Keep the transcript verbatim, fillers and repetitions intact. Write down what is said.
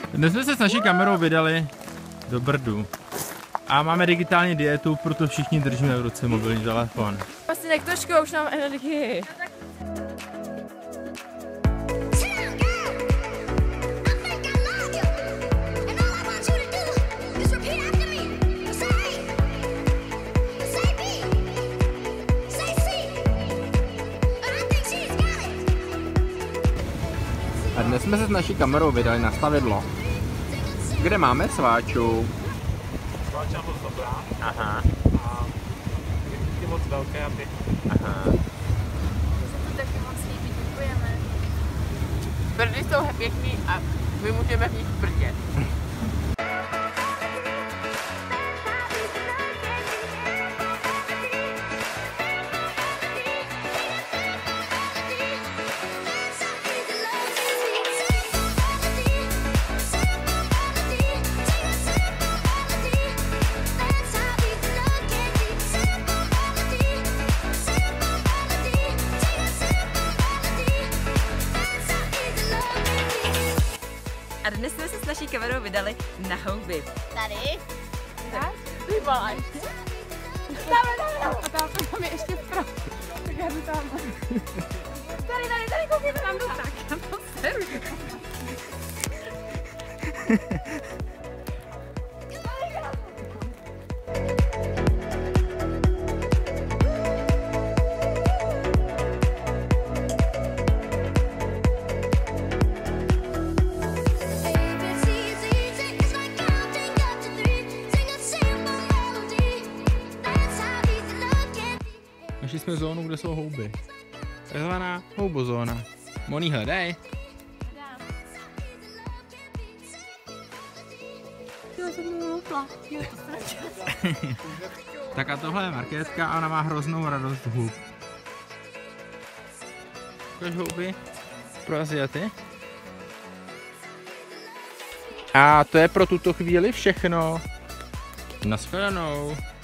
Dnes jsme se s naší kamerou vydali do Brdu. A máme digitální dietu, proto všichni držíme v ruce mobilní telefon. Vlastně tak trošku, už mám energii. A dnes jsme se s naší kamerou vydali na stavidlo. Kde máme sváču? Sváča moc dobrá. Aha. A ty moc velké a ty. Aha. To taky moc líbí, děkujeme. Brdy jsou pěkný a my můžeme v nich brdět. A dnes jsme se s naší kamerou vydali na houby. Tady? Tak? Vybalaj. Dáme, dáme, dáme. A tam, tam je ještě vpravo. Tak já jdu tam. Tady, tady, tady, koukejte, tam jdu. Tak, já to seru. Našli jsme zónu, kde jsou houby. Takzvaná houbozóna. Moni, hledej. Tak a tohle je Markétka a ona má hroznou radost z hub. Ukaž houby pro Asiaty. A to je pro tuto chvíli všechno. Naschledanou.